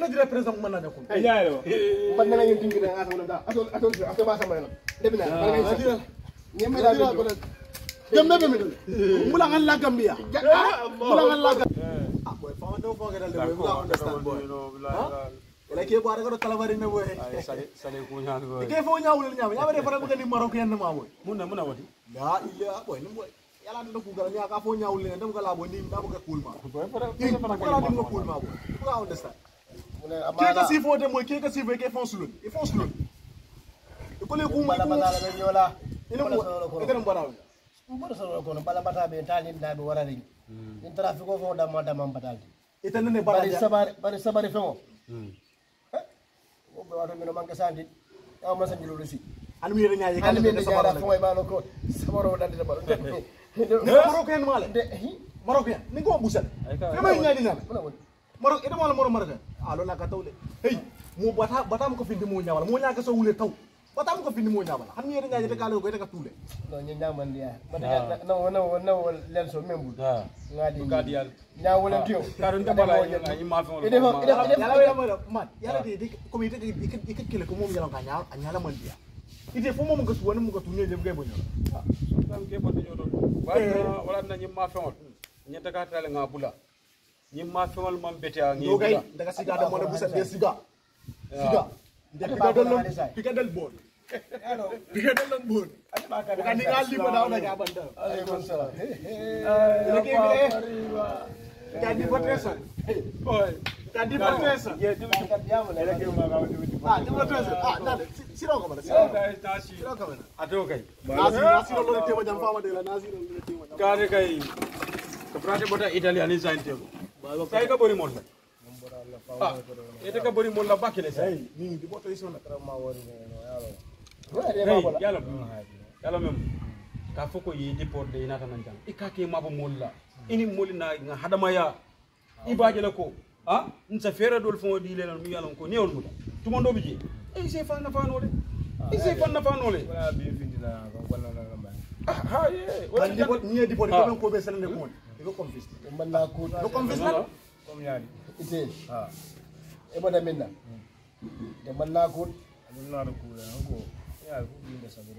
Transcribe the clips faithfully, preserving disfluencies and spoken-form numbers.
dire président man na ko ay yaalo man na ngeen tingi na asama da atol atol atol ba sama na debina ba ngay sa ñeme da ko dem be mi mu la ngal la gambia mu la ngal la ah boy fa ma do fo ga dal de boy la understand boy la ke ko ara ko kala bari na boy ay sale sale ko ñaan ko ke fo ñaawul ñaaw ñaaw de fara bëgg ni marocain na ma boy mun na mun na wati la illa boy ni boy yalla do ko gal ñaa ka fo ñaawul ne dem ko la boy ni da bëgg cool ma boy fara fara ko cool ma boy ko understand ke ka sifo de moy ke ka sifo ke fon sulun e fon sulun ko le ko ma bala bala be ñola ina mo e kan mbara mo solo ko no bala bata be talin da be warani ni trafico fo da mo da mam batalti ita ne bara bari sabari bari sabari fengo o be wato mino manka sandi aw ma sanjilo resi an mi re ñaaje kan be sabara fo e balo ko sabaro dal de balo marocain mala de marocain ni ko busal e may ñaadi na mana Marok ida mala moro marga alo la ka tawle hey mo bata bata mo ko findi mo nyawala mo nyaaka so wule taw bata mo ko findi mo nyawala han yere ngaaje de kala ko ita ka tule no ni nyaman dia bata no no no len so membu ha ngadi ngadi yal nyawala tiyo karun de bala ni ma fa ide fa ide yala wala mo man yala de ko mi de ikit ikit kele ko mom yalan ka nyaa anyala man dia ide fo mom ko su wona mo ko tunye dem gay bo nyala so tam ke bodo nyodo wala wala na ni ma fa nyata ka tale nga bula ni ma femal mam bete a ngi okay daga siga da mo na busa de siga siga de pika dal pika dal bon hello pika dal lan bon ka ni ngal li boda da ga banda alaykum salam eh ke be ka di potresa boy ka di potresa ye dum ka diamo le ke ma ga dum ah di potresa ah na siro ko bala siro ka shi siro ko bala ato kai nasi nasi lo le tema jam fama de la nasi lo le tema jam kare kai ko prate bota italian ni sainte ko sai ka bori mon la ah ete ka bori mon la bakile sai ni di boto iso na ma wori no yalo hey yalo yalo mem ka foko yi deport de inata nan jang ikake mabo mon la ini moli na nga hadama ya ibaje la ko ah nsa fere dol fo di lelan mi yalon ko neewol muta tumondo bi ji e se fa na fa no le e se fa na fa no le wala bi findi na ko wala na ngamba ah ha ye wala di bot ni di bot ko ko be sene ko ko confis man na ko ko confis na comme ñaari ite ha e boda minna de man na ko dum na ko ko ya ko bi da saboro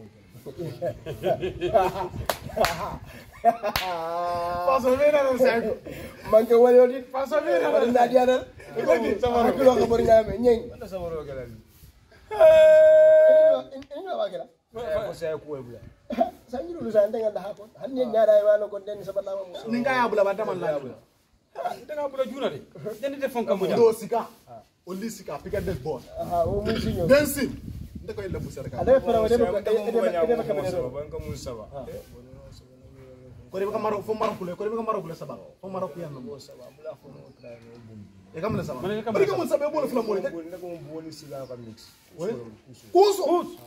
paso vera no sai man ke wali odi paso vera wala na dia dal ko ni saboro ko ko bor ñame ñeng man saboro gala eh ina wa gala ko sai ko e bula sanjiru lu sa ndenga da ko han ni ñaara wala ko den sabata mo ni nga ya bula ba damal la bula daga bula juna de den de fonka mo do sika o li sika pika del bon aha o mu sinyo densi ndako illa bu sarka ada fara wala ko ede ba kamera ban ka mun saba ko re ba maro fo maro kule ko re ba maro kule saba fo maro ku yanno mo saba bula fo no tra no bum e kam na saba man ka bari ko mun sabe bolo fla mo de ndako mo boni sila ka mix kuso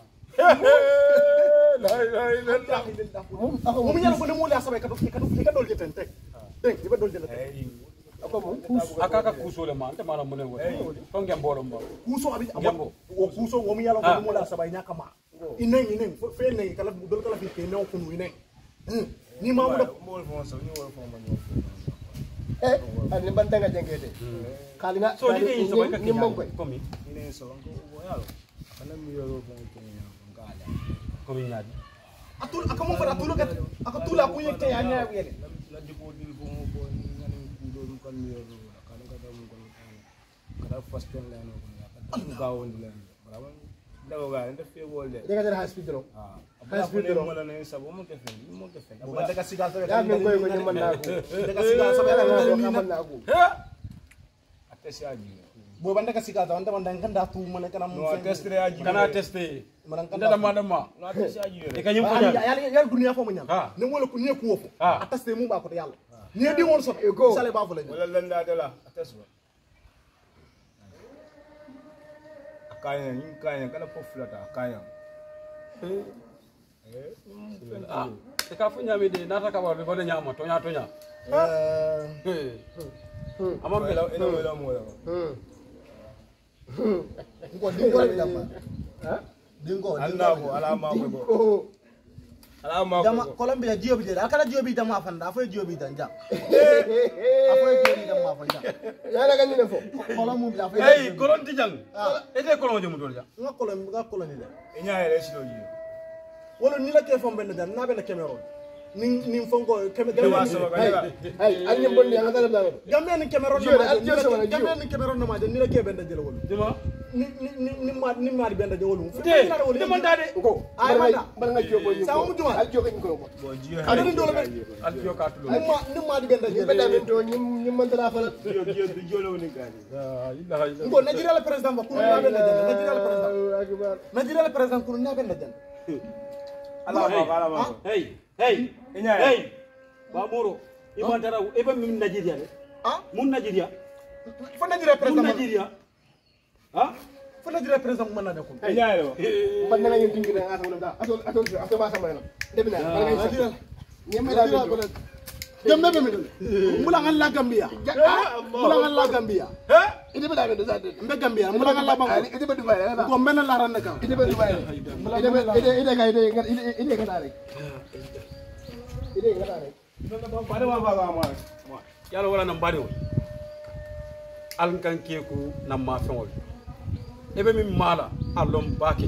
la la la mo mi ñala ko de mo la saba ka do ka do ka do jeten tek deng di ba do jeten ako mo akaka kusole man te mara mune wo ko ngem bolo mba kuso abi abo o kuso wo mi ñala ko de mo la saba ñaka ma inen inen fe ne kala dol kala fi ke ne ko nu inen ni mamu da mo fo so ni wo fo ma ni eh ani bantanga jengete kalinga so ni so ka ni mo ko komi ni so ko wo yalo kana mi yo ko ko ni ngala komi nyaadi atul akamu fara atul ka akatula ku yekte ya nya yele la di ko dil ko mo ko ni ngani ku do dum kan mi yo kana ka dum ko kada fasten la no ko ga won la bravo dago ga nda fe wolde de ka dara hospital ah hospital mo la ne sabo mo ke fe mo ke fe bo daga sigal sabe ya men koy ko ni man na ko daga sigal sabe ko man na ko atesi aji bo banda ka sigal tawanda man dan kanda tu man kana mo testre aji kana teste man kanda da madama no atesi aji e kanyum ko ya ya ya dunia fo mo nyam ne wala ko ne ko wofo ataste mu ba ko yalla ne di won so ko sale ba fo la wala lan da dala ates kaya ni kaya kana po flata kaya eh ah e ka fu nyame de nata ka ba ko de nyama to nya to nya eh amam bela ina wala mo la ko dingo la ba ha dingo dingo ala ma ko ala ma dama Colombia jiobi de akala jiobi dama fanda afo jiobi dan ja afo jiobi dama fanda ya la ganni fo kolom la fa hey kolon ti jang ete kolon jomu dol ja nga kolom nga koloni le e nyaare silo yi wala ni la ke fo ben dan na ben Cameroon ni ni fonko Cameroon ay ay ni bon ya ngata la Gambia ni Cameroon na Gambia ni Cameroon na ma ni la ke ben da jelo wala dima ni ni ni ma ni ma di ben da jelo wala te dama ndade ko ay manda man nga jobo ni sa mu juma al jogo ni ko bo jiyo ada ni dole al yo ka tulo ni ma ni ma di ben da ni be da jelo men to ni ni man dara fa jiyo jiyo du jolo ni gani la ilaha illa ngo Nigeria le president ba kunu na ben da jelo Nigeria le president Nigeria le president kunu na ben da jelo ala ma ala ma hey hey e nyaare hey ba moro iba dara iba min Nigeria de ah mun Nigeria fo Nigeria mun president Nigeria ha fo Nigeria president man na de ko e nyaare man nga ñu tingi da asa da ato ato ato ba sama na debina man nga Nigeria ni me da Gambe be mi mula ngal la Gambia mula ngal la Gambia ha ide be da be da mbe Gambia mula ngal la banko ide be dubai da ko men la ran ka ide be dubai ide be ide ide ga ide ide ga da rek ide ga da rek bare ma ba ma yalla wala nam bade wol al kan keku nam ma fewol ebe min mala alom bake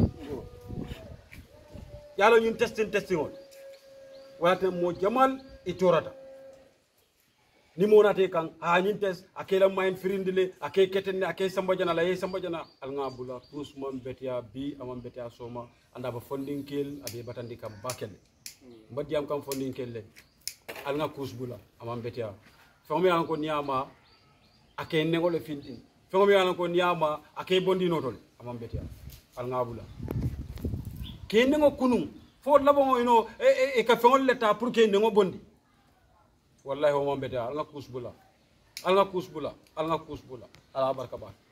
yalla ñun testing testing wol wala mo jamal itorata ni mo nate kan ha ñun test akela main firindile akay ketenne akay samba jana la yey samba jana al nga bula tous mom betia bi amam betia soma anda ba funding kel abi batandi kam bakele mbadi am kam funding kel le al nga kus bula amam betia fami an ko niama akay negole fintin fami an ko niama akay bondi notol amam betia al nga bula ke nego kunum fo labo ino e e ka fengol leta pour ke nego bondi wallahi o mom betia al nga kus bula al nga kus bula al nga kus bula ala barka ba